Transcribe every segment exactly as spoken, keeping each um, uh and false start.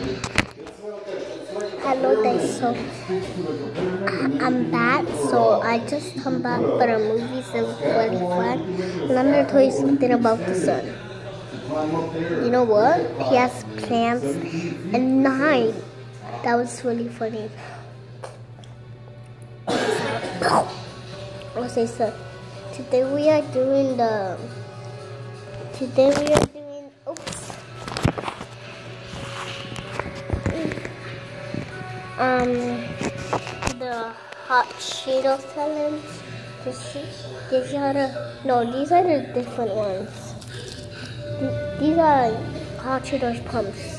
Hello guys, so I'm back. So I just come back for a movie, so it's really fun. And I'm gonna tell you something about the sun. You know what? He has plants and nine. That was really funny. I'll say so. Today we are doing the. Today we are doing. Oops. Um, the hot Cheeto challenge. These are the, no, these are the different ones. These are hot Cheetos pumps.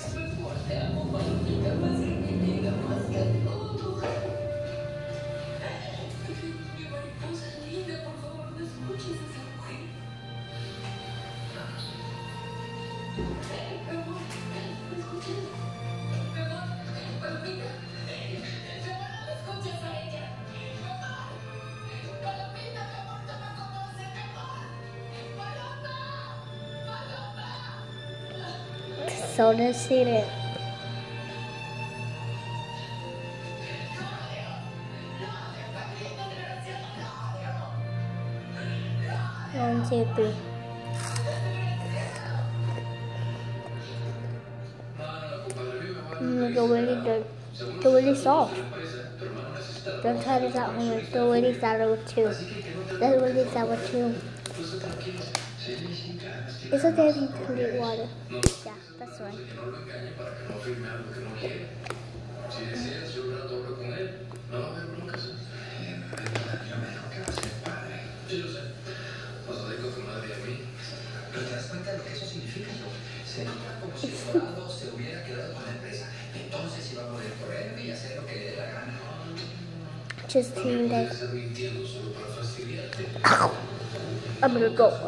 So let's see it. One, two, three. Mm, they're really good. They're really soft. Don't try this at home. They're really sour too. They're really sour too. It's okay if you can eat water. Yeah, that's right. Just kidding, guys. I'm gonna go up.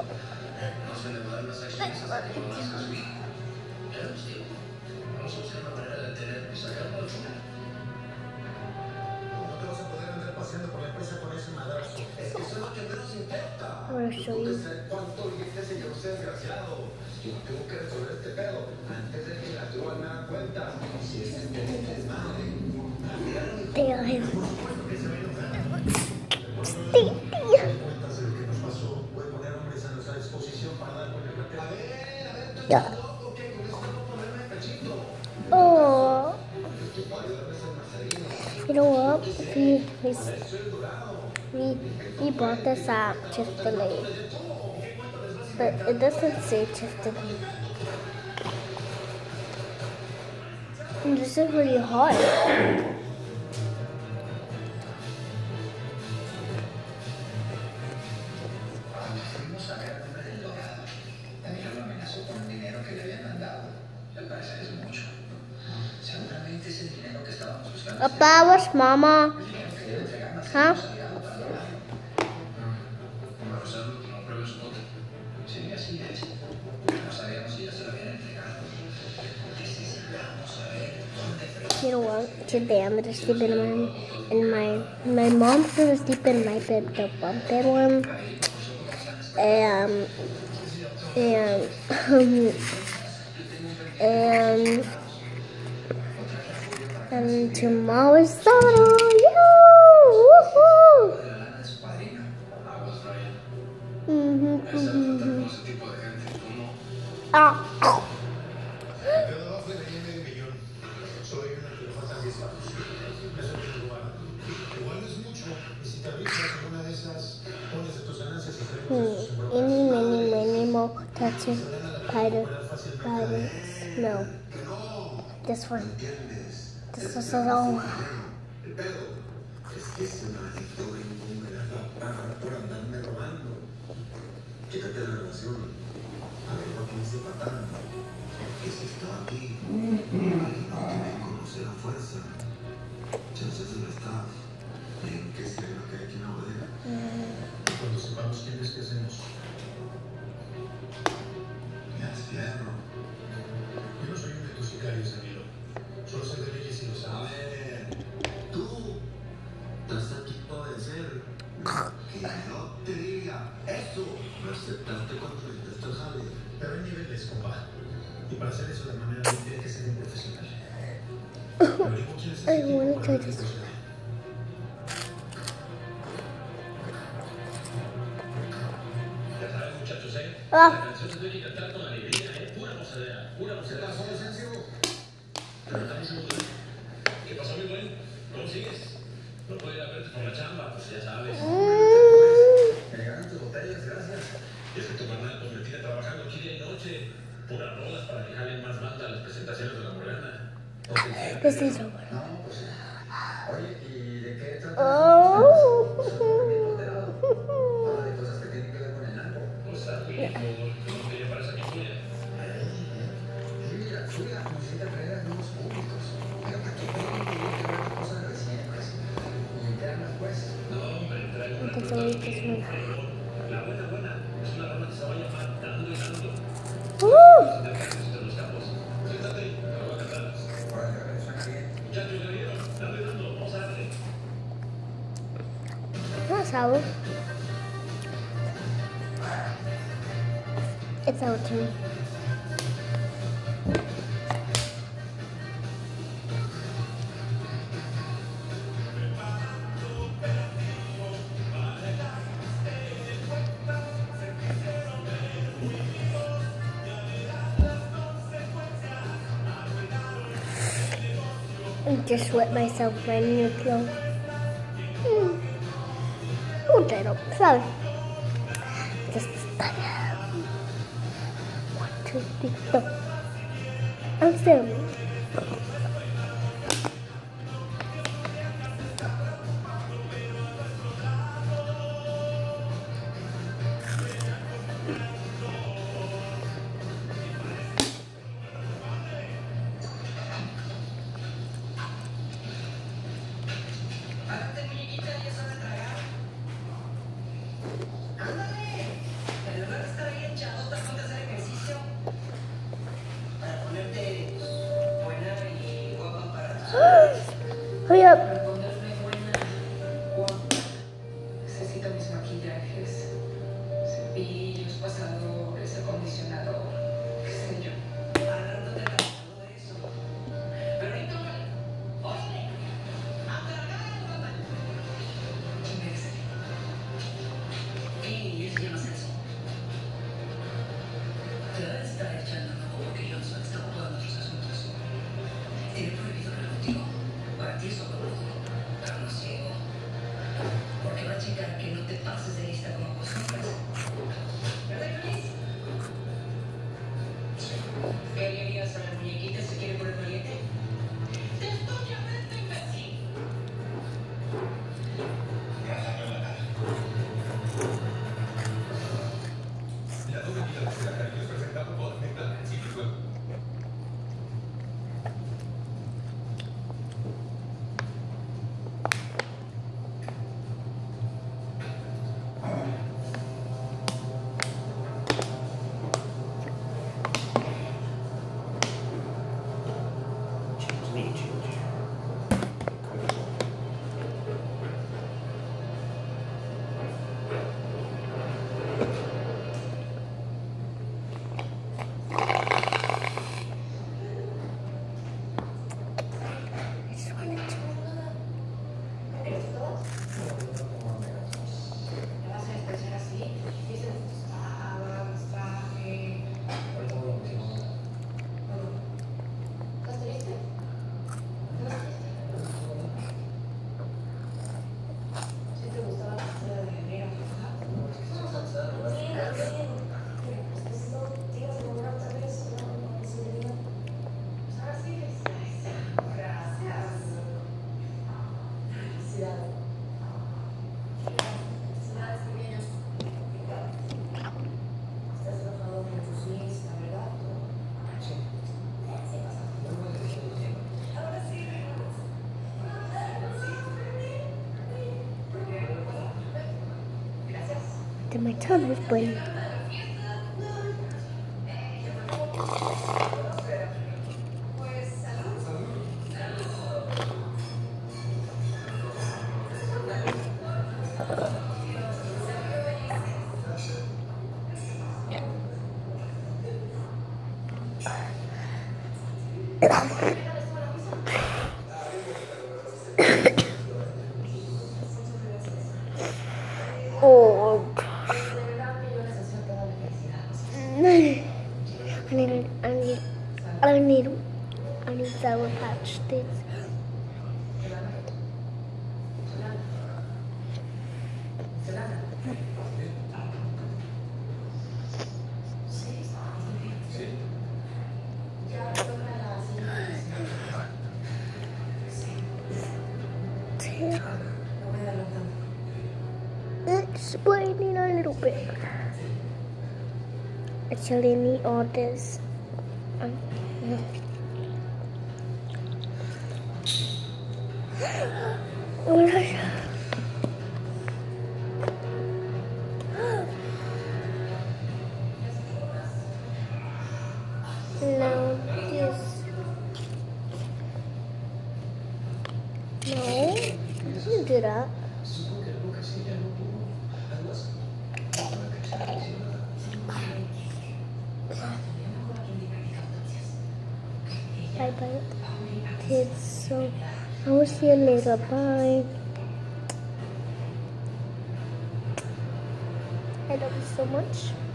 I'm gonna show you. Damn. Yeah. Oh. You know what? We we we bought this at Chick-fil-A, but it doesn't say Chick-fil-A. And this is really hot. Papa, where's Mama? Huh? You know what? Today I'm gonna sleep in my in my my mom's gonna sleep in my bed, the bunk bed one, and and and. And tomorrow is Saturday. Woohoo! Mm-hmm, mm-hmm. Ah. Hmm. Any, many, many more touching spider, spiders. No. This one. This is so long. Pero hay niveles, compa. Y para hacer eso de manera limpia hay que ser un profesional. I want to try this. Ah. ¿Qué pasó, mi buen? ¿Cómo sigues? No puedo ir a verte por la chamba, pues ya sabes. Me llegaron tus botellas, gracias. Y es que tu mamá pues me tiene trabajando aquí día y noche. Puras rolas para que jalen más banda a las presentaciones de la Morgana. This is over. No, pues sí. Oye, ¿y de qué trata? Oh. Habla de cosas que tienen que ver con el narco. Pues algo, ¿cómo te llamas aquí, Julia? Sí, mira, Julia, necesita traer a nuevos públicos. Pero para que vean que tiene que ver cosas recientes. Y internas, pues. No, hombre, traigo una cosa. La buena, buena, es una rama que se va a llamar Dando y Dando. Uh. De los campos. Siéntate, te voy a cantar. Órale, órale, suena bien. Muchachos, ¿ya vieron? Dando y Dando, vamos a darle. No, sour. It's sour to me. I just wet myself my new clothes. Mm. Oh, I don't. Sorry. Just one, two, three, four. I'm still. Hurry up. Necesito mis maquillajes, cepillos, pasadores, acondicionador, qué sé yo. Hablándote de todo eso. Pero ahorita, oye, agarra, ¿quién eres? Ey, eso yo no sé eso. Te debe estar echando un ojo que Johnson está ocupado en nuestros asuntos. Tiene prohibido hablar contigo. Para ti es solo brujo, pero no ciego. Porque va a checar que no te pases de lista como acostumbras. ¿Verdad, Luis? ¿Qué harías a la muñequita si quiere poner valiente? ¡Te estoy hablando, imbécil! Ya no me quitas la cara que les presentamos por neta, sí, que fue. Then my tongue was bleeding. need Sour Patch Kids. Explaining a little bit. Actually, I need all this. Um, no. Oh my gosh. Now this. No, you didn't do that. Bye bye, kids. So I will see you later. Bye. I love you so much.